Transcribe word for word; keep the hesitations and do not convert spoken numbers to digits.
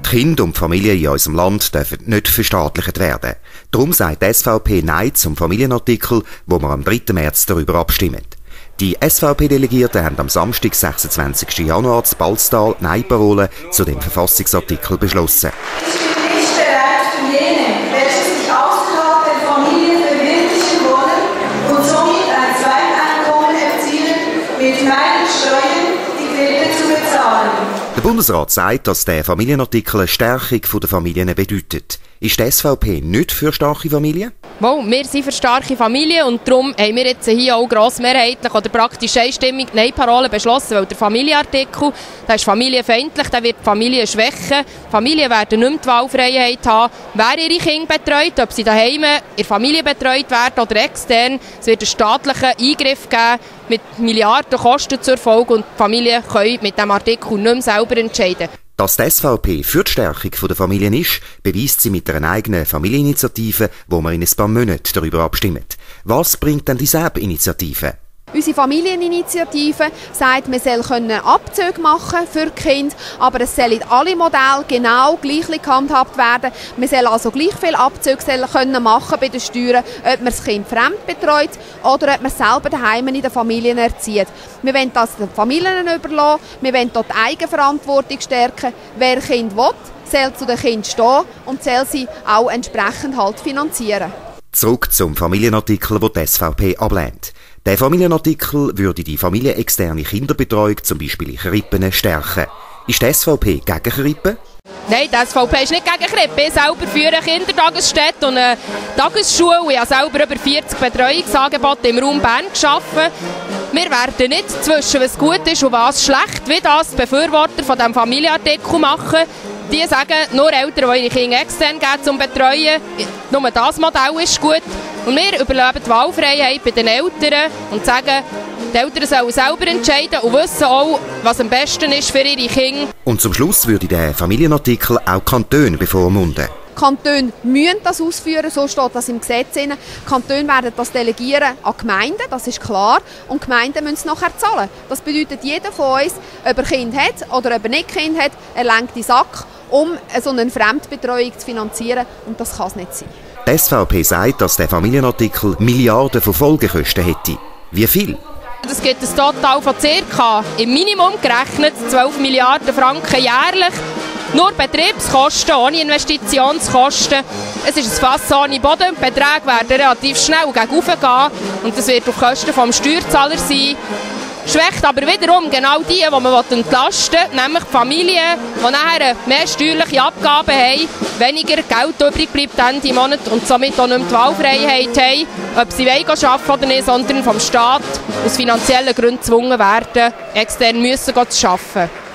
Die Kinder und die Familien in unserem Land dürfen nicht verstaatlicht werden. Darum sagt die S V P Nein zum Familienartikel, wo wir am dritten März darüber abstimmen. Die S V P-Delegierten haben am Samstag, sechsundzwanzigsten Januar, in Balztal Nein-Parole zu dem Verfassungsartikel beschlossen. Ich bin nicht bereit für jene, welche sich außerhalb der Familie verwirklichen wollen und somit ein Zweiteinkommen erzielen, mit meinen Steuern die Kredite zu bezahlen. Der Bundesrat sagt, dass der Familienartikel eine Stärkung der Familien bedeutet. Ist die S V P nicht für starke Familien? Wow, wir sind für starke Familien und darum haben wir jetzt hier auch grossmehrheitlich oder praktisch einstimmig Nein-Parole beschlossen, weil der Familienartikel, der ist familienfeindlich, der wird die Familien schwächen. Familien werden nicht mehr die Wahlfreiheit haben, wer ihre Kinder betreut, ob sie daheim in der Familie betreut werden oder extern. Es wird einen staatlichen Eingriff geben mit Milliarden Kosten zur Folge und die Familien können mit diesem Artikel nicht mehr selber entscheiden. Dass die S V P für die Stärkung der Familien ist, beweist sie mit einer eigenen Familieninitiative, wo wir in ein paar Monaten darüber abstimmen. Was bringt denn die S E B-Initiative? Unsere Familieninitiative sagt, wir sollen Abzüge machen für die Kinder, aber es sollen alle Modelle genau gleich gehandhabt werden. Wir sollen also gleich viele Abzüge können machen bei den Steuern, ob man das Kind fremd betreut oder ob man es selber daheim in den Familien erzieht. Wir wollen das den Familien überlassen, wir wollen dort die Eigenverantwortung stärken. Wer Kind will, soll zu den Kindern stehen und soll sie auch entsprechend halt finanzieren. Zurück zum Familienartikel, den die S V P ablehnt. Der Familienartikel würde die familienexterne Kinderbetreuung, zum Beispiel in Krippen, stärken. Ist die S V P gegen Krippen? Nein, die S V P ist nicht gegen Krippen. Ich selber führe Kindertagesstätte und eine Tagesschule. Ich habe selber über vierzig Betreuungsangebote im Raum Bern geschaffen. Wir werden nicht zwischen was gut ist und was schlecht, wie das die Befürworter von diesem Familienartikel machen. Die sagen, nur Eltern, die ihre Kinder extern geben zum Betreuen, nur das Modell ist gut. Und wir überleben die Wahlfreiheit bei den Eltern und sagen, die Eltern sollen selber entscheiden und wissen auch, was am besten ist für ihre Kinder. Und zum Schluss würde der Familienartikel auch Kantone bevormunden. Kantone müssen das ausführen, so steht das im Gesetz. Die Kantone werden das delegieren an Gemeinden, das ist klar. Und die Gemeinden müssen es nachher zahlen. Das bedeutet, jeder von uns, ob er Kind hat oder ob er nicht Kind hat, er lenkt den Sack, um so eine Fremdbetreuung zu finanzieren. Und das kann es nicht sein. Die S V P sagt, dass der Familienartikel Milliarden von Folgekosten hätte. Wie viel? Es gibt ein Total von ca. im Minimum gerechnet zwölf Milliarden Franken jährlich. Nur Betriebskosten, ohne Investitionskosten. Es ist ein Fass ohne Boden. Die Beträge werden relativ schnell gegen oben gehen. Und das wird auf Kosten des Steuerzahlers sein. Schwächt aber wiederum genau die, die man entlasten will, nämlich die Familien, die nachher mehr steuerliche Abgaben haben, weniger Geld übrig bleibt Ende Monat und somit auch nicht mehr die Wahlfreiheit haben, ob sie arbeiten wollen oder nicht, sondern vom Staat aus finanziellen Gründen gezwungen werden, extern müssen zu arbeiten.